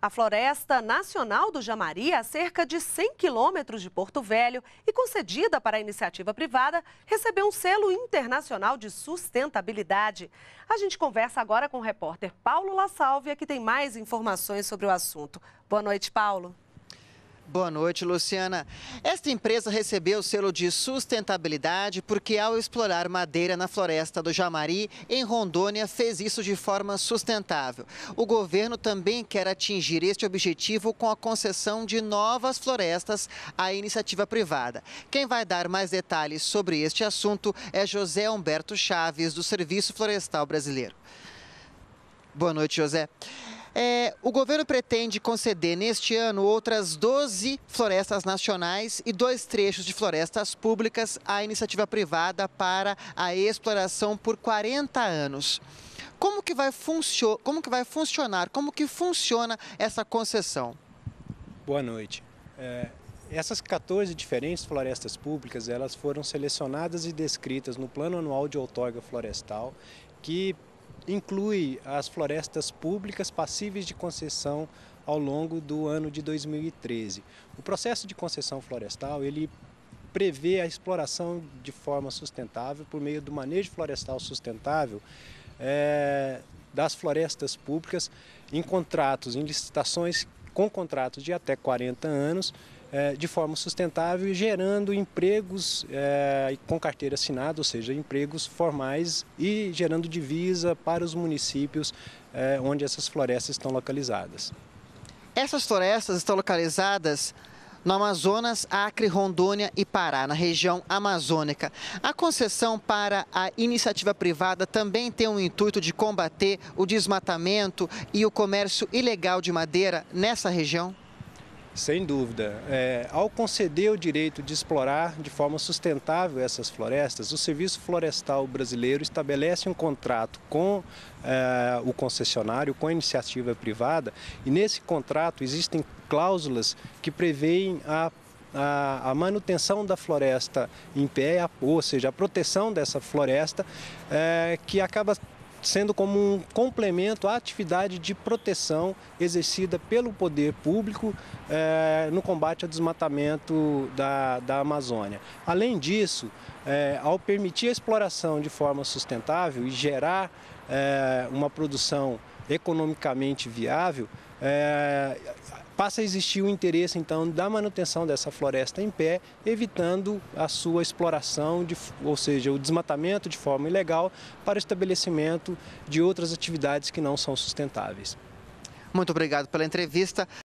A Floresta Nacional do Jamari, a cerca de 100 quilômetros de Porto Velho e concedida para a iniciativa privada, recebeu um selo internacional de sustentabilidade. A gente conversa agora com o repórter Paulo La Sálvia, que tem mais informações sobre o assunto. Boa noite, Paulo. Boa noite, Luciana. Esta empresa recebeu o selo de sustentabilidade porque, ao explorar madeira na floresta do Jamari, em Rondônia, fez isso de forma sustentável. O governo também quer atingir este objetivo com a concessão de novas florestas à iniciativa privada. Quem vai dar mais detalhes sobre este assunto é José Humberto Chaves, do Serviço Florestal Brasileiro. Boa noite, José. O governo pretende conceder neste ano outras 12 florestas nacionais e 2 trechos de florestas públicas à iniciativa privada para a exploração por 40 anos. Como que vai funcionar? Como que funciona essa concessão? Boa noite. Essas 14 diferentes florestas públicas, elas foram selecionadas e descritas no Plano Anual de Outorga Florestal, que inclui as florestas públicas passíveis de concessão ao longo do ano de 2013. O processo de concessão florestal, ele prevê a exploração de forma sustentável por meio do manejo florestal sustentável das florestas públicas em contratos, em licitações com contratos de até 40 anos, de forma sustentável, gerando empregos com carteira assinada, ou seja, empregos formais e gerando divisa para os municípios onde essas florestas estão localizadas. Essas florestas estão localizadas no Amazonas, Acre, Rondônia e Pará, na região amazônica. A concessão para a iniciativa privada também tem o intuito de combater o desmatamento e o comércio ilegal de madeira nessa região? Sem dúvida. Ao conceder o direito de explorar de forma sustentável essas florestas, o Serviço Florestal Brasileiro estabelece um contrato com o concessionário, com a iniciativa privada, e nesse contrato existem cláusulas que prevêem a manutenção da floresta em pé, ou seja, a proteção dessa floresta, que acaba sendo como um complemento à atividade de proteção exercida pelo poder público no combate ao desmatamento da Amazônia. Além disso, ao permitir a exploração de forma sustentável e gerar uma produção economicamente viável, passa a existir o interesse, então, da manutenção dessa floresta em pé, evitando a sua exploração, ou seja, o desmatamento de forma ilegal para o estabelecimento de outras atividades que não são sustentáveis. Muito obrigado pela entrevista.